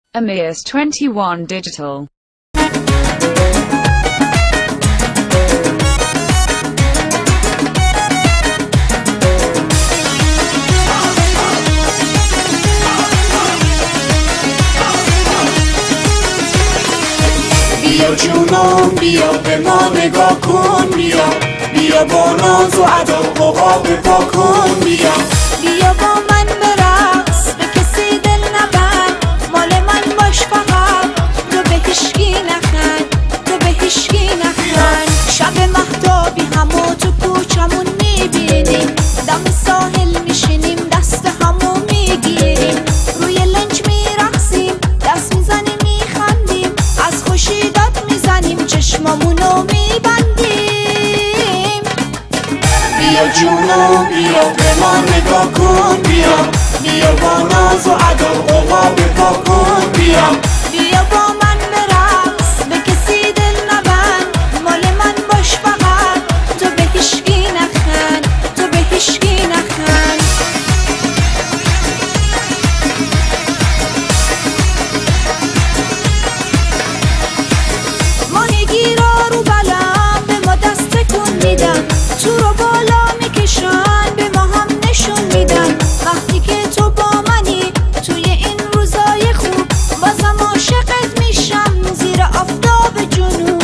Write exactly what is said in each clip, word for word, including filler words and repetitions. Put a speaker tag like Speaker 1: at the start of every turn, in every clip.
Speaker 1: Amias twenty-one Digital.
Speaker 2: بیا جونم بیا به ما نگاه کن بیا بیا با ناز و ادا قوقا بپا کن بیا
Speaker 3: بیا با من برقص به کسی دل نبند مال من باش فقط تو به هیشگی نخند تو به هیشگی نخند شب مهتابی همو تو کوچمون میبینیم دم ساحل میشینیم دست همو میگیریم روی لنج میرقصیم دست میزنیم میخندیم از خوشی داد میزنیم چشمامونو میبندیم
Speaker 2: بیا جونم بیا به ما نگاه کن بیا بیا با ناز و ادا قوقا بپا کن بیا
Speaker 3: بیا با من برقص به کسی دل نبند مال من باش فقط تو به هیشگی نخند تو به هیشگی نخند ماهیگیرا رو بلم به ما دست تکون میدن تو رو بالا میکشن به ما هم نشون میدن وقتی که تو با منی توی این روزای خوب بازم عاشقت میشم زیر آفتاب جنوب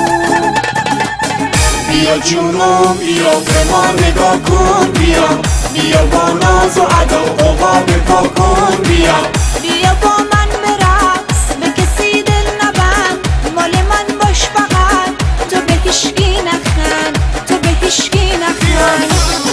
Speaker 2: بیا جونم بیا به ما نگاه کن بیا بیا با ناز و ادا قوقا بپا کن بیا
Speaker 3: بیا با من برقص به کسی دل نبند مال من باش فقط تو به هیشگی نخند تو به هیشگی نخند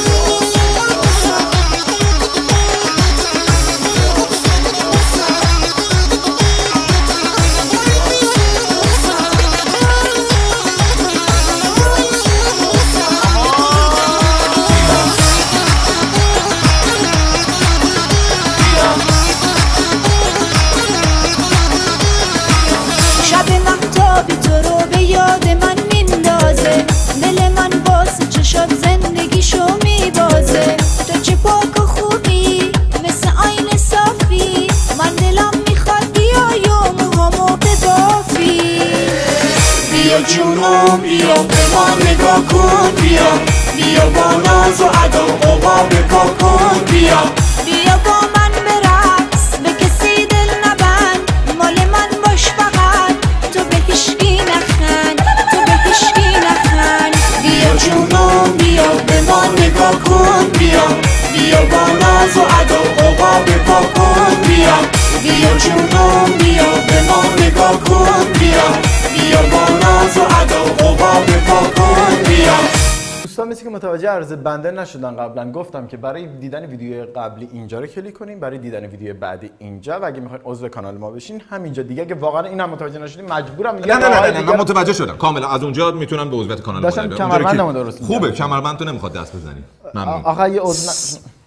Speaker 3: شب مهتابی تو رو به یاد من میندازه دل من واسه چشات زندگیشو میبازه تو چه پاک و خوبی مثل آینه صافی من دلم میخواد بیای و موهامو ببافی
Speaker 2: بیا جونم بیا به ما نگاه کن بیا بیا با ناز و ادا قوقا بپا کن بیا
Speaker 3: بیا با من برقص به کسی دل نبند مال من باش فقط تو به هیشگی نخند تو به هیشگی نخند
Speaker 2: بیا جونم بیا به ما نگاه کن بیا بیا با ناز و ادا قوقا بپا کن بیا بیا جونم بیا به ما نگاه کن بیا بیا با ناز و ادا قوقا بپا کن بیا
Speaker 4: دوستان مثل که متوجه عرض بنده نشدن قبلا گفتم که برای دیدن ویدیو قبلی اینجا رو کلیک کنیم برای دیدن ویدیو بعدی اینجا و اگه میخواین عضو کانال ما بشین همینجا دیگه. اگه واقعا اینم متوجه نشدین مجبورم
Speaker 5: نه نه نه نه من متوجه شدم کاملا از اونجا میتونن به عضویت کانال ما
Speaker 4: داشتم کمربندمو درست
Speaker 5: خوبه کمربند تو نمیخواد دست بزنی ممنون
Speaker 4: آخه یه عضو